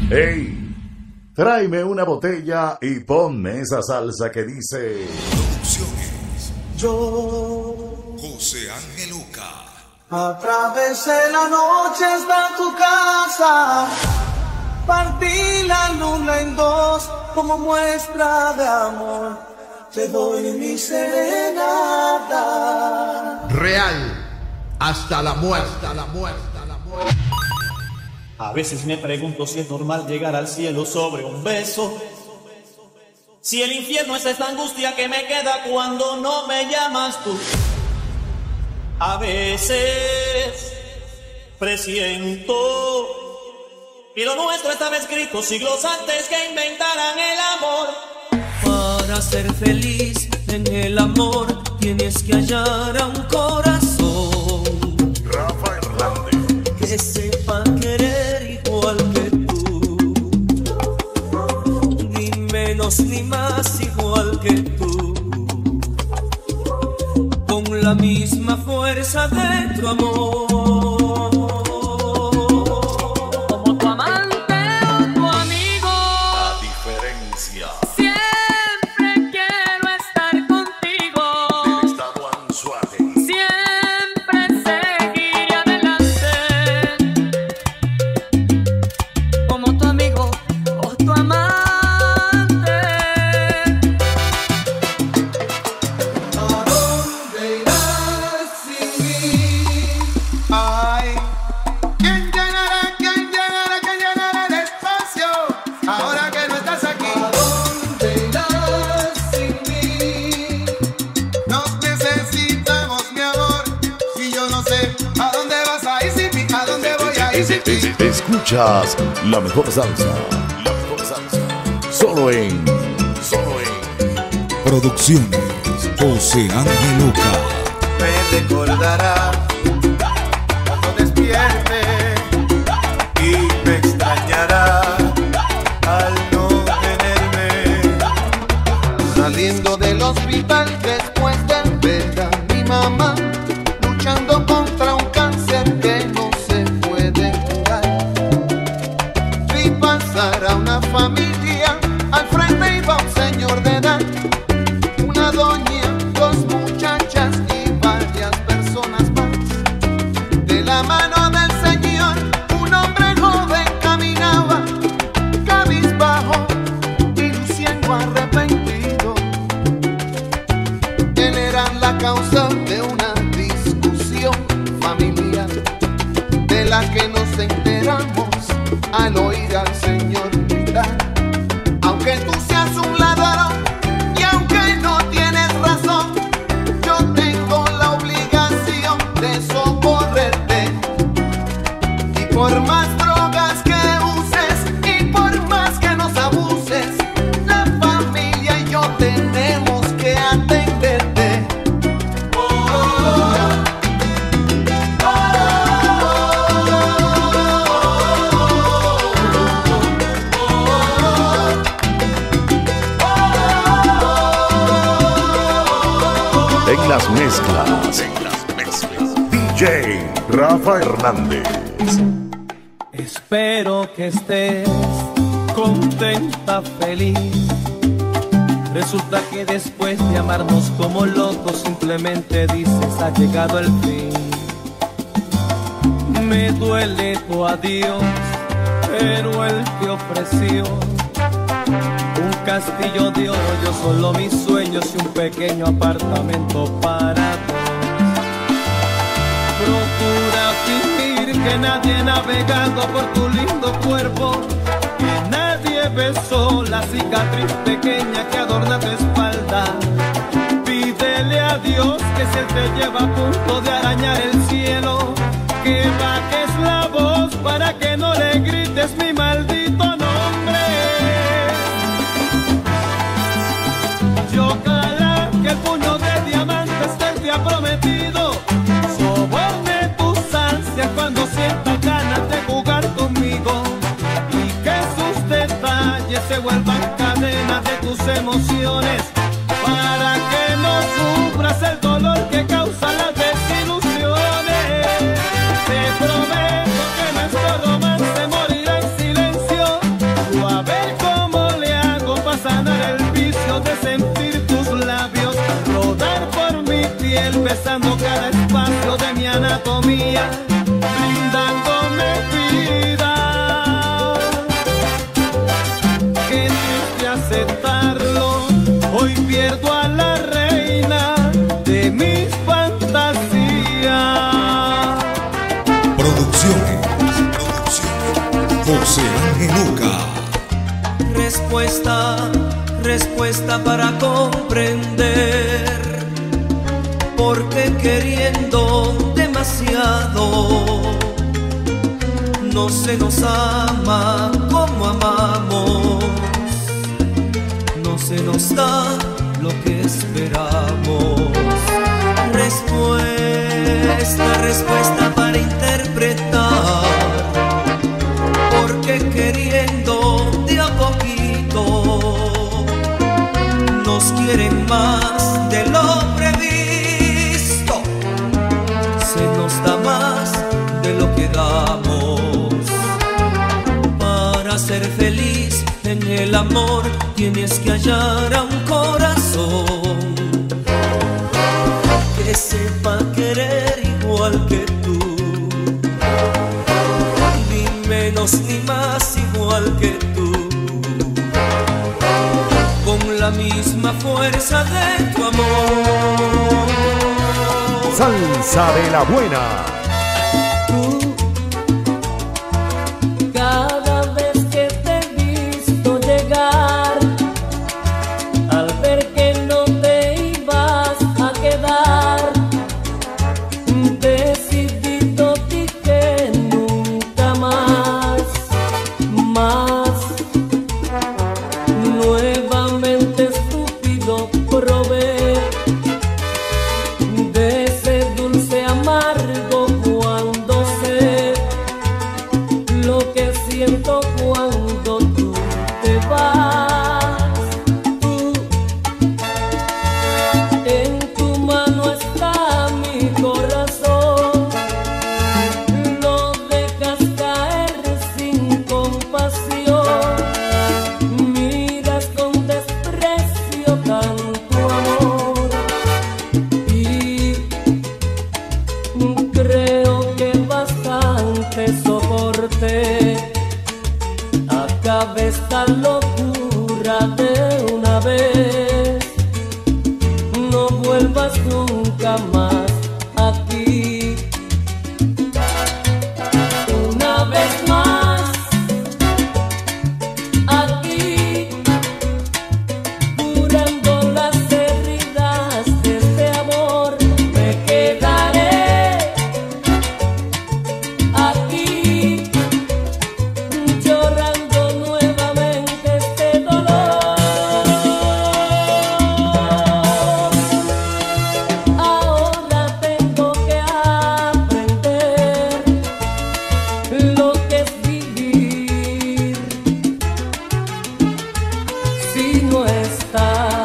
Hey, tráeme una botella y ponme esa salsa que dice... Producciones. Yo José Ángel Oca. atravesé la noche hasta tu casa, partí la luna en dos como muestra de amor, te doy mi serenata. Real hasta la muerte, hasta la muerte, hasta la muerte. A veces me pregunto si es normal llegar al cielo sobre un beso. Si el infierno es esta angustia que me queda cuando no me llamas tú. A veces presiento y lo nuestro estaba escrito siglos antes que inventaran el amor. Para ser feliz en el amor tienes que hallar a un corazón Rafa Hernández. que sepa querer igual que tú, ni menos ni más igual que tú, con la misma fuerza de tu amor. Como tu amante o tu amigo, La diferencia siempre quiero estar contigo. del estado Anzoátegui. Siempre seguiré adelante, como tu amigo o tu amante. ¿A dónde irás sin mí? Ay, ¿quién llenará el espacio ahora que no estás aquí? ¿A dónde irás sin mí? Nos necesitamos, mi amor, y yo no sé a dónde vas a ir sin mí, a dónde voy a ir sin ti. Escuchas la mejor salsa. La mejor salsa. Solo en Producciones. José Ángel Oca. Me recordará cuando despierte y me extrañará al no tenerme. Saliendo del hospital después de ver a mi mamá luchando contra un cáncer que no se puede curar. Vi pasar a una familia, al frente iba un señor de edad, una doña, dos muchachas y varias personas más. De la mano del Señor, un hombre joven caminaba, cabizbajo y luciendo arrepentido. Él era la causa de una discusión familiar, de la que nos enteramos al oír al Señor gritar: aunque tú seas un ladrón y aunque no tienes razón, yo tengo la obligación de socorrerte. Y por más drogas que uses y por más que nos abuses, la familia y yo tenemos que atenderte. en las mezclas. DJ Rafa Hernández. Espero que estés contenta, feliz. Resulta que después de amarnos como locos, simplemente dices: ha llegado el fin. Me duele tu adiós, pero él te ofreció un castillo de oro, yo solo mis sueños y un pequeño apartamento para dos. Procura fingir que nadie ha navegado por tu lindo cuerpo, que nadie besó la cicatriz pequeña que adorna tu espalda. Pídele a Dios que si él te lleva a punto de arañar el cielo, que bajes la voz para que no le grites mi maldito nombre. Y ojalá que el puño de diamantes que él te ha prometido soborne tus ansias cuando sientas ganas de jugar conmigo, y que sus detalles se vuelvan cadenas de tus emociones, para que no sufras el dolor que causa las desilusiones. Te prometo que nuestro romance morirá en silencio, él besando cada espacio de mi anatomía, brindándome vida. Qué triste aceptarlo, hoy pierdo a la reina de mis fantasías. Producciones. José Ángel Luca. Respuesta para comprender porque queriendo demasiado no se nos ama como amamos, no se nos da lo que esperamos. Respuesta para interpretar porque queriendo de a poquito nos quieren más de lo previsto, se nos da más de lo que damos. Para ser feliz en el amor tienes que hallar a un corazón que sepa querer igual que tú, ni menos ni más igual que tú, con la misma fuerza de tu amor. Salsa de la buena. Cada vez que te he visto llegar, al ver que no te ibas a quedar, decidido dije nunca más. Nuevamente estúpido probé de ese dulce amargo cuando sé lo que siento cuando tú te vas. Tú, en tu mano está mi corazón, lo dejas caer sin compasión, miras con desprecio tanto amor y creo que bastante soporté. Acabe esta locura de una vez, no vuelvas nunca más aquí. Una vez más aquí, curando las heridas de este amor, me quedaré aquí, llorando nuevamente este dolor. Ahora tengo que aprender lo que es vivir si no estás.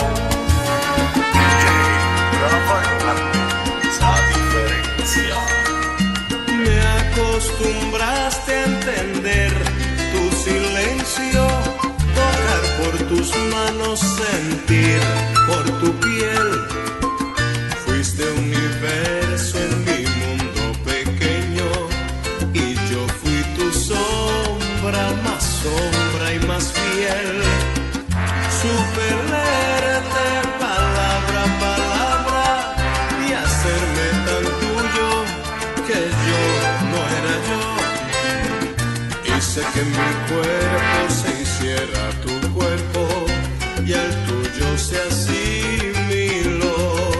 Me acostumbraste a entender tu silencio, tocar por tus manos, sentir por tu piel. Fuiste universo en mi mundo pequeño y yo fui tu sombra y más fiel. Supe leerte palabra a palabra y hacerme tan tuyo que yo no era yo. Hice que mi cuerpo se hiciera tu cuerpo y el tuyo se asimiló.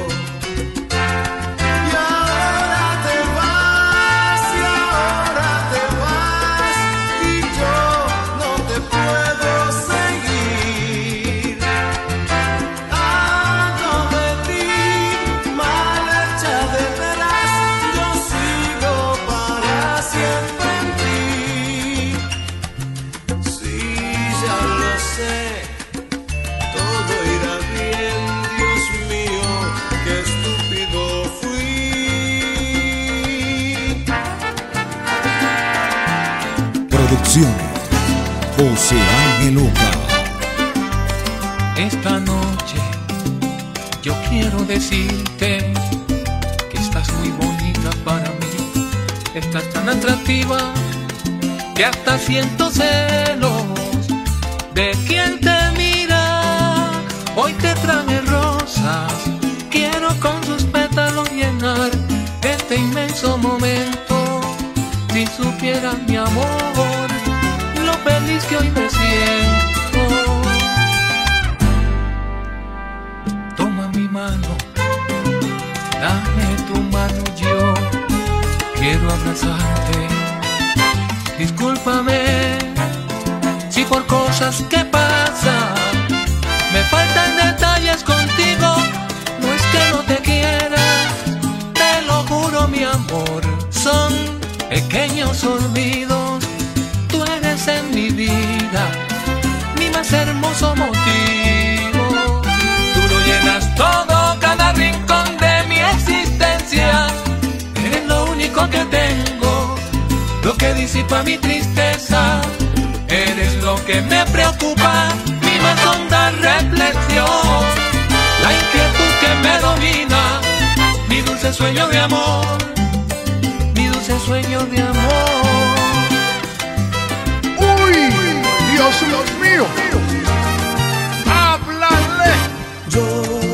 Y ahora te vas, y yo no te puedo seguir. Ando de ti, mal hecha de veras, yo sigo para siempre en ti. Sí, ya lo sé, todo irá bien, Dios mío, qué estúpido fui. Producciones. José Ángel Luca. Esta noche Yo quiero decirte que estás muy bonita para mí. Estás tan atractiva que hasta siento celos de quien te mira. Hoy te traje rosas, quiero con sus pétalos llenar este inmenso momento. Si supieras, mi amor, lo feliz que hoy me siento. Toma mi mano, dame tu mano, yo quiero abrazarte. Discúlpame si por cosas que pasan me faltan detalles contigo. No es que no te quiera, te lo juro, mi amor. Son pequeños olvidos. Tú eres en mi vida mi más hermoso motivo. Tú lo llenas todo, cada rincón de mi existencia. Eres lo único que tengo, lo que disipa mi tristeza. Eres lo que me preocupa, mi más honda reflexión. La inquietud que me domina, mi dulce sueño de amor, mi dulce sueño de amor. ¡Uy! ¡Dios mío! ¡Háblale! Yo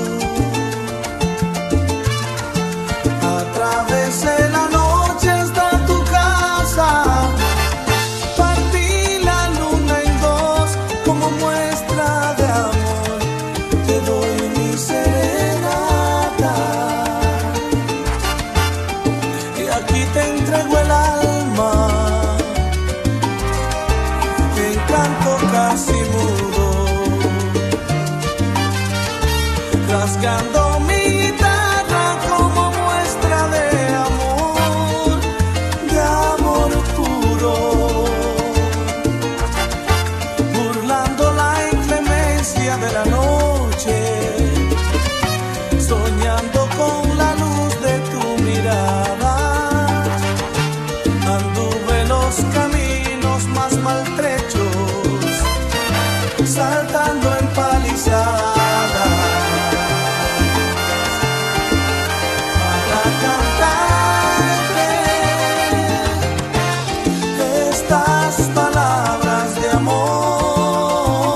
atravesé la noche hasta tu casa, partí la luna en dos como muestra de amor, te doy mi serenata y aquí te entrego el alma, en canto casi mudo, rasgando mi guitarra como muestra de amor puro, burlando la inclemencia de la noche, soñando con la luz de tu mirada, anduve los caminos más maltrechos, saltando en palizadas. Estas palabras de amor,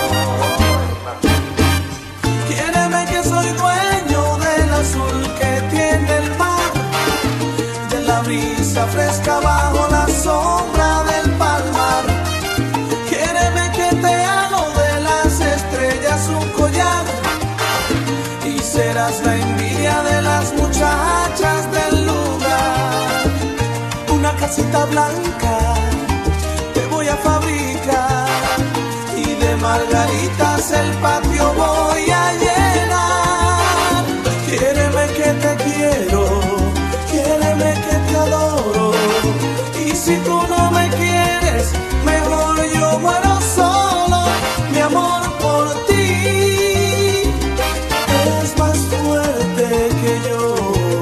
quiéreme que soy dueño del azul que tiene el mar, de la brisa fresca bajo la sombra del palmar. Quiéreme que te hago de las estrellas un collar y serás la envidia de las muchachas del lugar. Una casita blanca te voy a fabricar y de margaritas el patio voy a llenar. Quiéreme que te quiero, quiéreme que te adoro, y si tú no me quieres, mejor yo muero solo. Mi amor por ti es más fuerte que yo,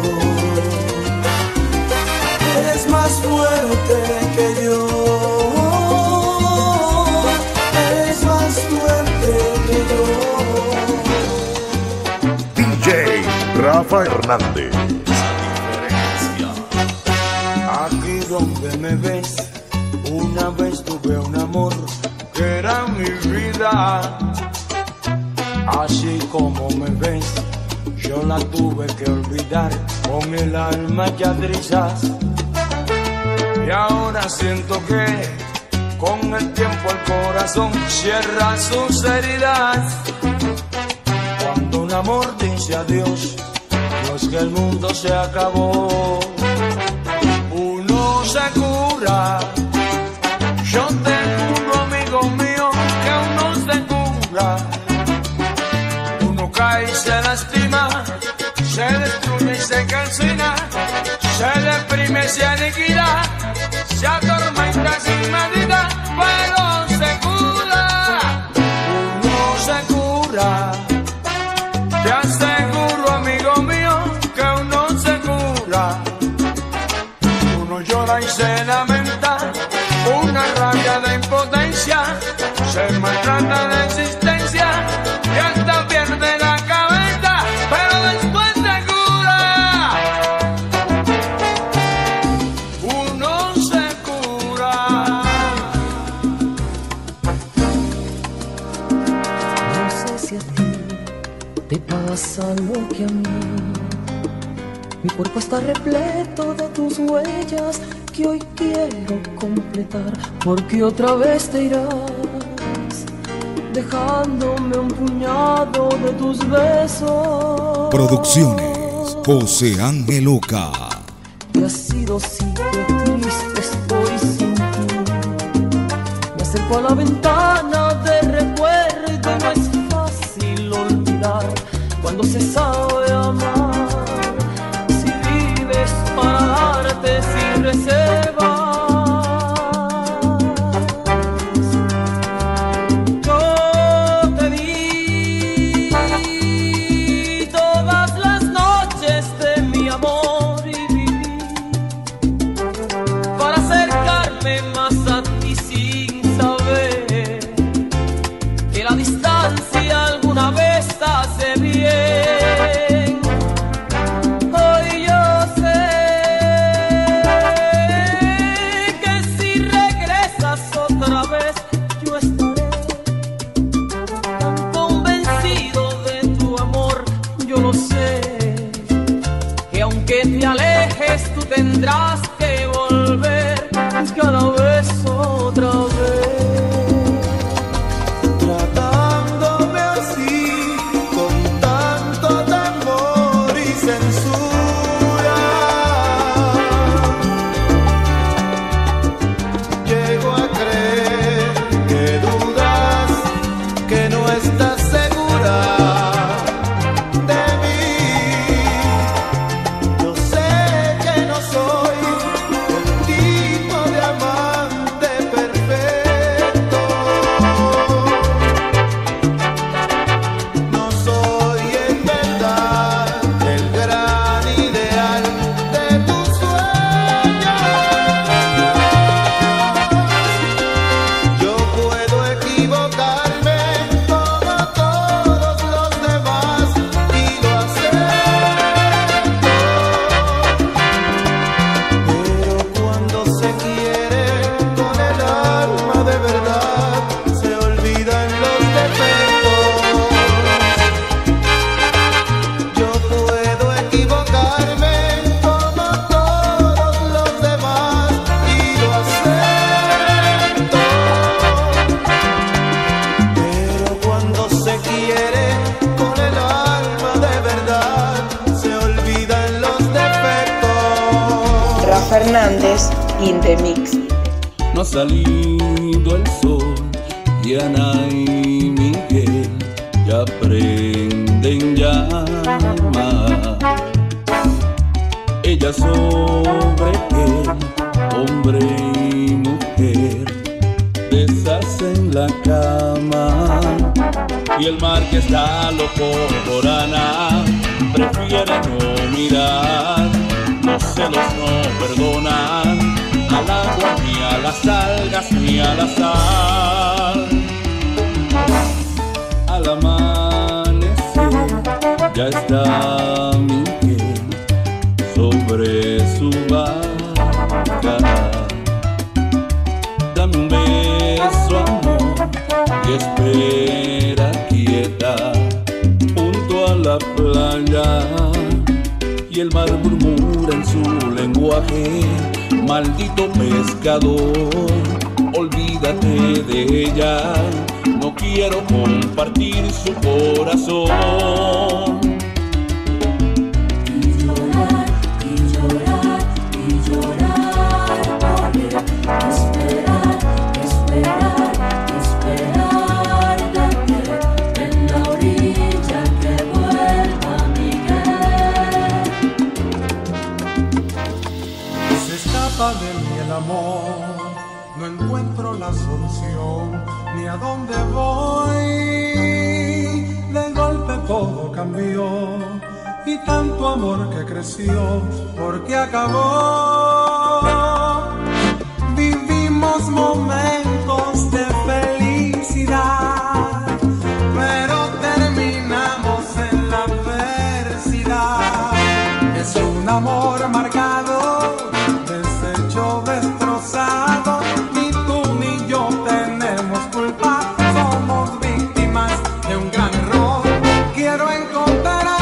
es más fuerte que yo, es más fuerte que yo. DJ Rafa Hernández. Aquí donde me ves, una vez tuve un amor que era mi vida. Así como me ves, yo la tuve que olvidar con el alma ya trizas. Y ahora siento que con el tiempo el corazón cierra sus heridas. Cuando un amor dice adiós, no es que el mundo se acabó. Uno se cura, yo tengo un amigo mío que uno se cura. Uno cae y se lastima, se destruye y se calcina, se deprime y se aniquila, se atormenta sin medida, pero se cura. Uno se cura, te aseguro, amigo mío, que uno se cura. Uno llora y se lamenta, una rabia de impotencia, se maltrata de existencia y hasta pierde la cabeza. pasa lo que a mí. Mi cuerpo está repleto de tus huellas que hoy quiero completar, porque otra vez te irás, dejándome un puñado de tus besos. Producciones José Ángel Oca. Y ha sido sitio triste, estoy sin ti. Me acerco a la ventana de recuerdo y no es fácil olvidar cuando se sabe amar. Si vives para darte sin reserva. Tendrás que volver cada vez otra vez, tratándome así con tanto temor y censura. Llego a creer que dudas, que no estás segura. Fernández in the mix. No ha salido el sol y Ana y Miguel ya prenden llama. Ella sobre él, hombre y mujer, deshacen la cama. Y el mar que está loco por Ana prefiere no mirar. Los celos no perdonan al agua, ni a las algas, ni a la sal. Al amanecer ya está Miguel sobre su barca. Dame un beso, amor, y espera quieta junto a la playa. Y el mar murmura en su lenguaje: maldito pescador, olvídate de ella, no quiero compartir su corazón. Y llorar, y llorar, y llorar, porque esperar, esperar, esperar de que en la orilla que vuelva Miguel. Se escapa de mí el amor, no encuentro la solución, ni a dónde voy. De golpe todo cambió, y tanto amor que creció, porque acabó. Vivimos momentos de felicidad, pero terminamos en la adversidad. Es un amor marcado, deshecho, destrozado. Ni tú ni yo tenemos culpa, somos víctimas de un gran error. Quiero encontrar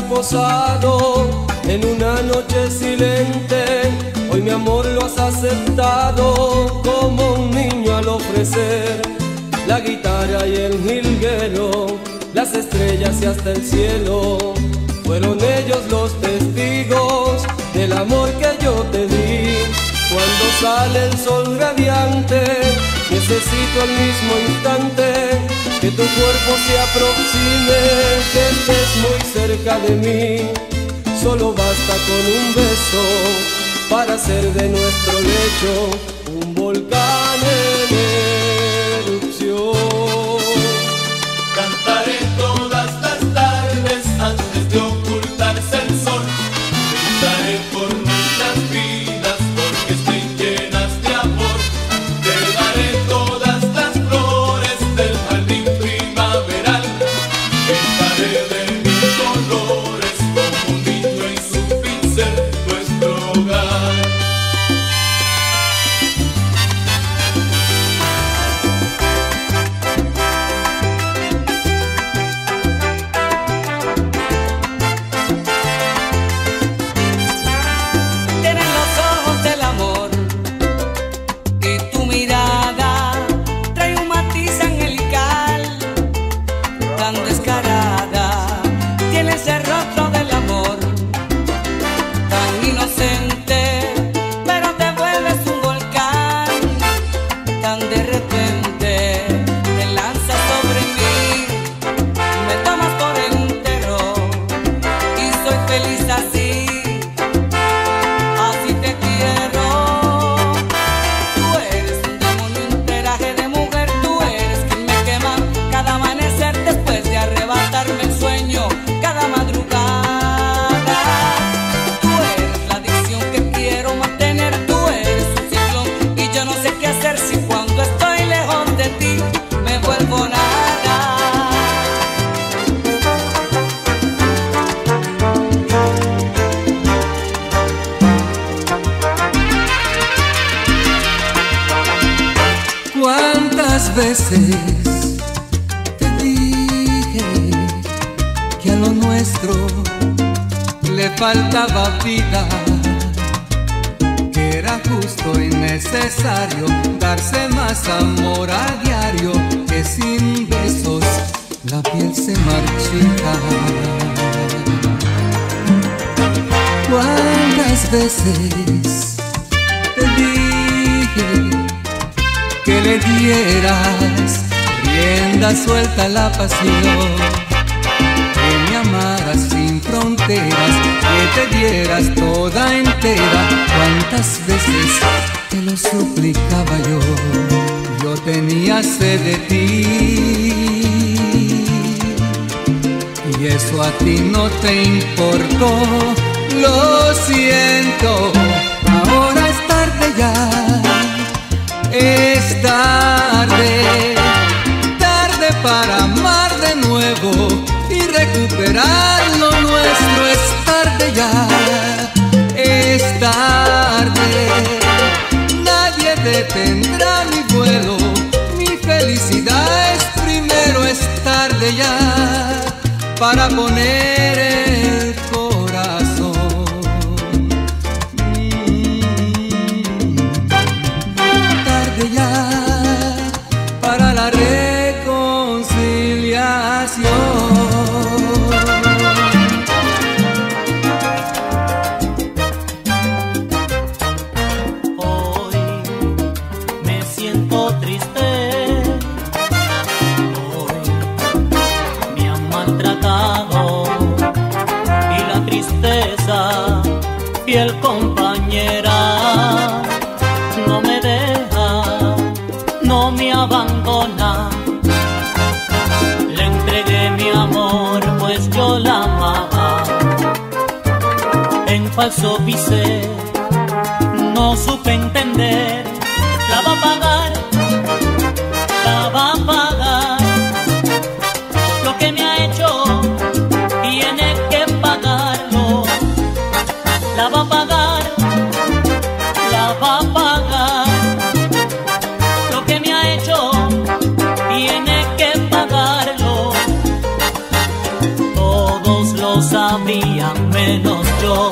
posado en una noche silente. Hoy mi amor lo has aceptado como un niño al ofrecer la guitarra y el jilguero, las estrellas y hasta el cielo. Fueron ellos los testigos del amor que yo te di. Cuando sale el sol radiante, necesito al mismo instante que tu cuerpo se aproxime, que estés muy cerca de mí. Solo basta con un beso para hacer de nuestro lecho un volcán en erupción. Cantaré todas las tardes antes de ocultarse el sol. Gritaré por nuestras vidas porque estén llenas de amor. Te daré todas las flores del jardín primaveral. Pintaré de mil colores como un niño en su pincel nuestro hogar. Tienen los ojos del amor y tu mirada trae un matiz angelical tan descarada. Tienes el rostro del amor tan inocente, pero te vuelves un volcán tan de repente. Te lanzas sobre mí, me tomas por entero y soy feliz así. Así te quiero. Tú eres un demonio, un traje de mujer. Tú eres quien me quema cada amanecer después de arrebatarme el sueño cada madrugada. Tú eres la adicción que quiero mantener. Tú eres un ciclón y yo no sé qué hacer si cuando estoy lejos de ti me vuelvo nada. ¿Cuántas veces te dije que a lo nuestro le faltaba vida? Que era justo y necesario darse más amor a diario, que sin besos la piel se marchita. ¿Cuántas veces te dije que le dieras rienda suelta a la pasión, que me amaras sin fronteras, que te dieras toda entera? ¿Cuántas veces te lo suplicaba yo? Yo tenía sed de ti y eso a ti no te importó. Lo siento, ahora es tarde ya. Es tarde, tarde para amar de nuevo y recuperar lo nuestro. Es tarde ya, es tarde. Nadie detendrá mi vuelo, mi felicidad es primero. Es tarde ya para poner el corazón. Ya para la reconciliación. Hoy me siento triste. Hoy me han maltratado y la tristeza, fiel compañera, no me deja, no me abandona. Le entregué mi amor, pues yo la amaba. En falso pisé, no supe entender. La va a pagar, la va a pagar. Lo que me ha hecho, tiene que pagarlo. La va a pagar, la va a pagar. Lo que me ha hecho, tiene que pagarlo. Todos los amigos sabía menos yo.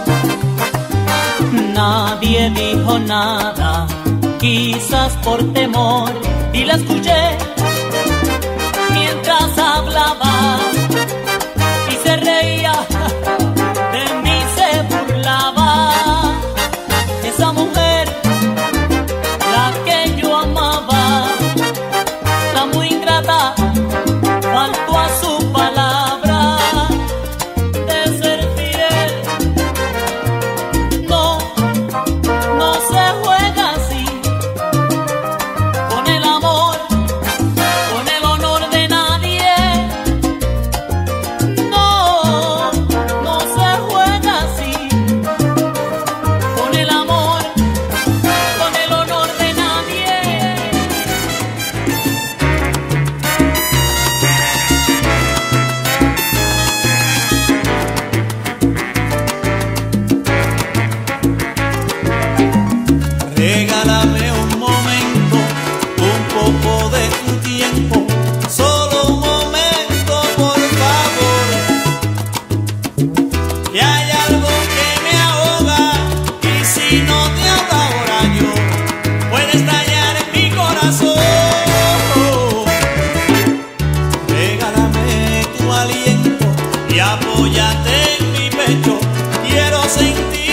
Nadie dijo nada, quizás por temor, y la escuché mientras hablaba y se reía de mí, se burlaba. Esa mujer, la que yo amaba, la muy ingrata, faltó a su palabra de ser fiel. No, no se juega así con el amor, con el honor de nadie. No, no se juega así con el amor, con el honor de nadie. Regálame un momento, un poco de tu tiempo, solo un momento, por favor. Que hay algo que me ahoga, y si no te hablo ahora yo, puede estallar en mi corazón. Regálame tu aliento y apóyate en mi pecho, quiero sentir